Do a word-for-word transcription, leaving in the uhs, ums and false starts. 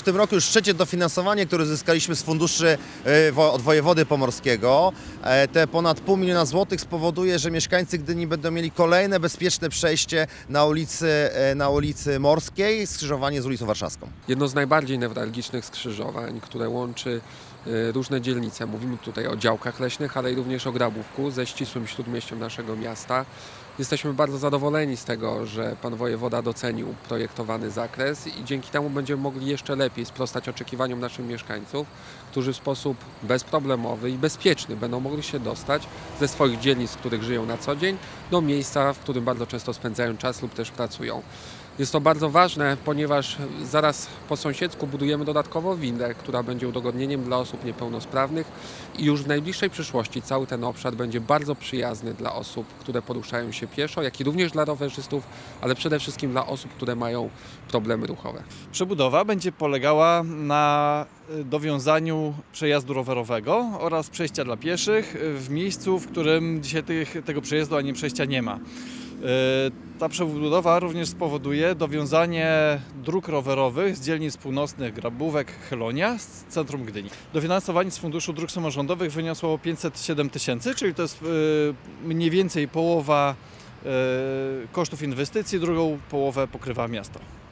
tym roku już trzecie dofinansowanie, które zyskaliśmy z funduszy od wojewody pomorskiego. Te ponad pół miliona złotych spowoduje, że mieszkańcy Gdyni będą mieli kolejne bezpieczne przejście na ulicy, na ulicy Morskiej, skrzyżowanie z ulicą Warszawską. Jedno z najbardziej newralgicznych skrzyżowań, które łączy różne dzielnice. Mówimy tutaj o działkach leśnych, ale i również o Grabówku ze ścisłym śródmieściem naszego miasta. Jesteśmy bardzo zadowoleni z tego, że pan wojewoda docenił projektowany zakres i dzięki temu będziemy mogli jeszcze lepiej sprostać oczekiwaniom naszych mieszkańców, którzy w sposób bezproblemowy i bezpieczny będą mogli się dostać ze swoich dzielnic, w których żyją na co dzień, do miejsca, w którym bardzo często spędzają czas lub też pracują. Jest to bardzo ważne, ponieważ zaraz po sąsiedzku budujemy dodatkowo windę, która będzie udogodnieniem dla osób niepełnosprawnych i już w najbliższej przyszłości cały ten obszar będzie bardzo przyjazny dla osób, które poruszają się pieszo, jak i również dla rowerzystów, ale przede wszystkim dla osób, które mają problemy ruchowe. Przebudowa będzie polegała na dowiązaniu przejazdu rowerowego oraz przejścia dla pieszych w miejscu, w którym dzisiaj tych, tego przejazdu, a nie przejścia nie ma. Ta przebudowa również spowoduje dowiązanie dróg rowerowych z dzielnic północnych Grabówek, Chylonia z centrum Gdyni. Dofinansowanie z Funduszu Dróg Samorządowych wyniosło pięćset siedem tysięcy, czyli to jest mniej więcej połowa kosztów inwestycji, drugą połowę pokrywa miasto.